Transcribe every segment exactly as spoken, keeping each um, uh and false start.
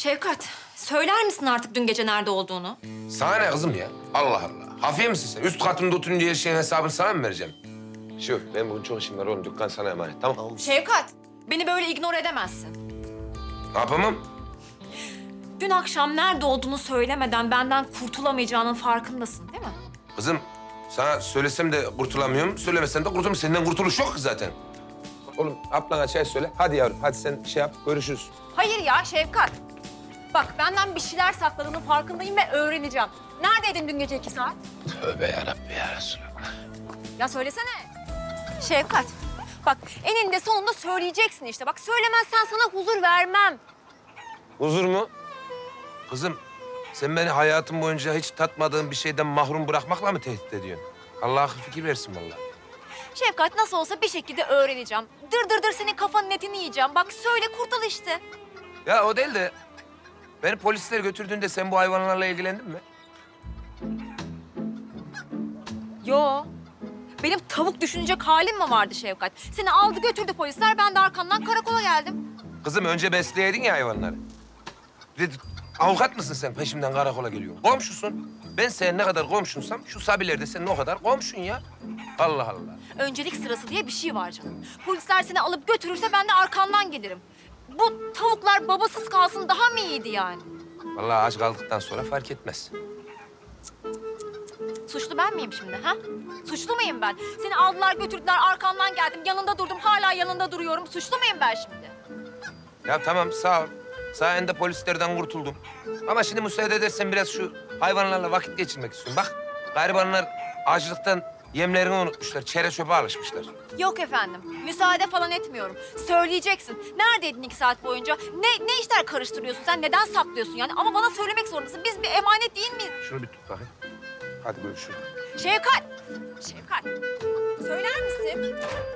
Şevkat, söyler misin artık dün gece nerede olduğunu? Sana ne kızım ya? Allah Allah. Hafiye misin sen? Üst katımda oturunca her şeyin hesabını sana mı vereceğim? Şu, benim bugün çok işim var oğlum. Dükkan sana emanet, tamam mı? Şevkat, beni böyle ignore edemezsin. Ne yapamam? Dün akşam nerede olduğunu söylemeden benden kurtulamayacağının farkındasın değil mi? Kızım, sana söylesem de kurtulamıyorum, söylemesem de kurtulamıyorum. Senden kurtuluş yok ki zaten. Oğlum, ablana çay söyle. Hadi yavrum, hadi sen şey yap, görüşürüz. Hayır ya Şevkat. Bak benden bir şeyler sakladığının farkındayım ve öğreneceğim. Neredeydin dün gece iki saat? Tövbe yarabbi ya Resulallah. Ya söylesene. Şevkat, bak eninde sonunda söyleyeceksin işte. Bak söylemezsen sana huzur vermem. Huzur mu? Kızım, sen beni hayatım boyunca hiç tatmadığın bir şeyden mahrum bırakmakla mı tehdit ediyorsun? Allah akıl fikir versin vallahi. Şevkat nasıl olsa bir şekilde öğreneceğim. Dır dır dır senin kafanın etini yiyeceğim. Bak söyle kurtul işte. Ya o değil de beni polisler götürdüğünde sen bu hayvanlarla ilgilendin mi? Yo. Benim tavuk düşünecek halim mi vardı Şevkat? Seni aldı götürdü polisler, ben de arkandan karakola geldim. Kızım önce besleyeydin ya hayvanları. Bir de avukat mısın sen peşimden karakola geliyorsun? Komşusun. Ben senin ne kadar komşunsam şu Sabiler de senin o kadar komşun ya. Allah Allah. Öncelik sırası diye bir şey var canım. Polisler seni alıp götürürse ben de arkandan gelirim. Bu tavuklar babasız kalsın daha mı iyiydi yani? Vallahi aç kaldıktan sonra fark etmez. Suçlu ben miyim şimdi ha? Suçlu muyum ben? Seni aldılar götürdüler, arkandan geldim, yanında durdum, hala yanında duruyorum. Suçlu muyum ben şimdi? Ya tamam sağ ol. Sayende polislerden kurtuldum. Ama şimdi müsaade edersen biraz şu hayvanlarla vakit geçirmek istiyorum. Bak garibanlar açlıktan yemlerini unutmuşlar. Çere çöpe alışmışlar. Yok efendim, müsaade falan etmiyorum. Söyleyeceksin. Neredeydin iki saat boyunca? Ne ne işler karıştırıyorsun sen? Neden saklıyorsun yani? Ama bana söylemek zorundasın. Biz bir emanet değil miyiz? Şunu bir tut bakayım. Hadi görüşürüz. Şevkat! Şevkat! Söyler misin?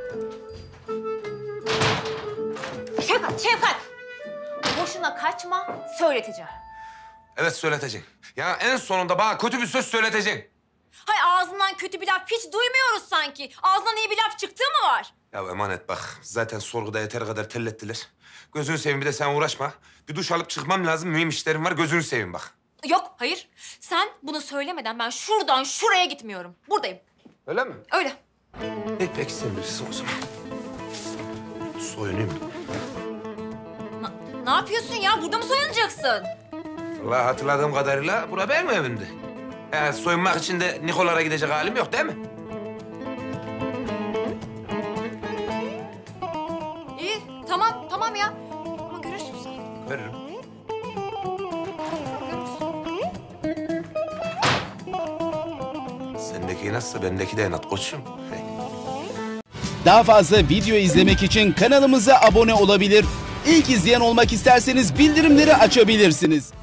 Şevkat, Şevkat! Boşuna kaçma, söyleteceğim. Evet söyleteceksin. Ya en sonunda bana kötü bir söz söyleteceksin. Hay ağzından kötü bir laf hiç duymuyoruz sanki. Ağzından iyi bir laf çıktığı mı var? Ya emanet bak zaten sorguda yeter kadar tellettiler. Gözünü seveyim bir de sen uğraşma. Bir duş alıp çıkmam lazım. Mühim işlerim var. Gözünü seveyim bak. Yok, hayır. Sen bunu söylemeden ben şuradan şuraya gitmiyorum. Buradayım. Öyle mi? Öyle. E, peki sen bilirsin o zaman. Soyunayım. Na, ne yapıyorsun ya? Burada mı soyunacaksın? Vallahi hatırladığım kadarıyla bura benim evimdi. Yani soyunmak için de Nikolara gidecek halim yok değil mi? İyi, tamam, tamam ya. Ama görürsün sen. Veririm. Sendeki nasılsa bendeki de inat koçum. Daha fazla video izlemek için kanalımıza abone olabilir. İlk izleyen olmak isterseniz bildirimleri açabilirsiniz.